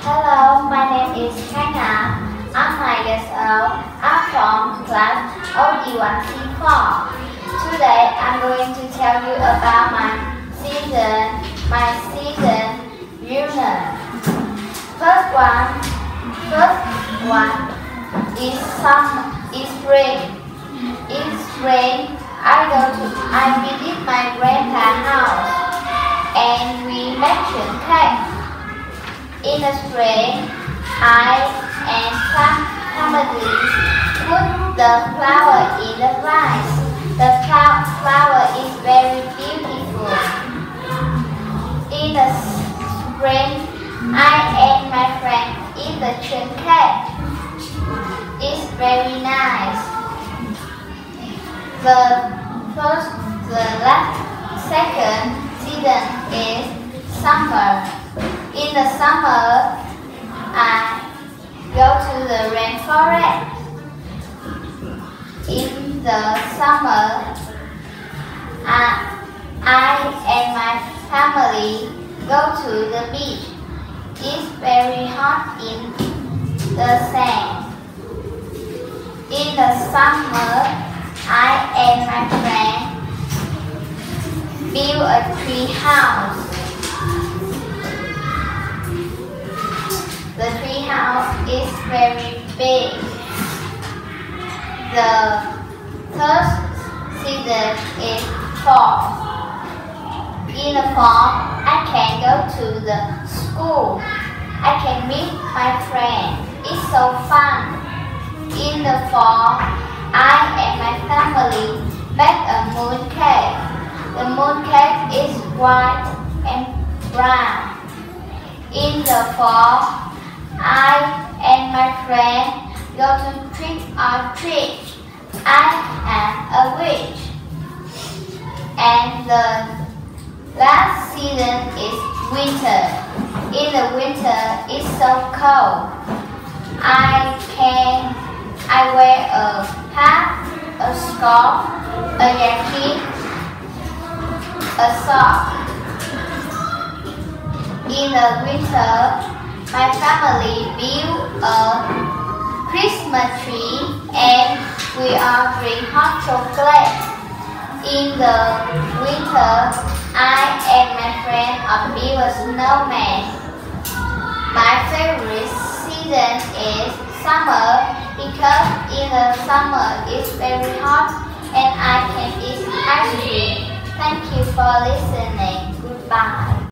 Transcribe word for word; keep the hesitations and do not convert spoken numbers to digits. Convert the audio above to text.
Hello, my name is Hannah. I'm nine years old. I'm from class O D one C four. Today I'm going to tell you about my season, my season unit. First one, first one is summer, is spring. In spring, I go to, I visit my grandpa's house, and we make cake. In the spring, I and some family put the flower in the vase. The flower is very beautiful. In the spring, I and my friend eat the chun cake. It's very nice. The first, the last, second season is summer. In the summer, I go to the rainforest. In the summer, I, I and my family go to the beach. It's very hot in the sand. In the summer, I and my friend build a tree house. The tree house is very big. The third season is fall. In the fall, I can go to the school. I can meet my friend. It's so fun. In the fall, I and my family make a moon cake. The moon cake is white and brown. In the fall, I and my friend go to trick or treat. I am a witch. And the last season is winter. In the winter, it's so cold. I can I wear a hat, a scarf, a jacket, a sock. In the winter, my family build a Christmas tree and we all drink hot chocolate. In the winter, I and my friend are build a snowman. My favorite season is summer because in the summer it's very hot and I can eat ice cream. Thank you for listening. Goodbye.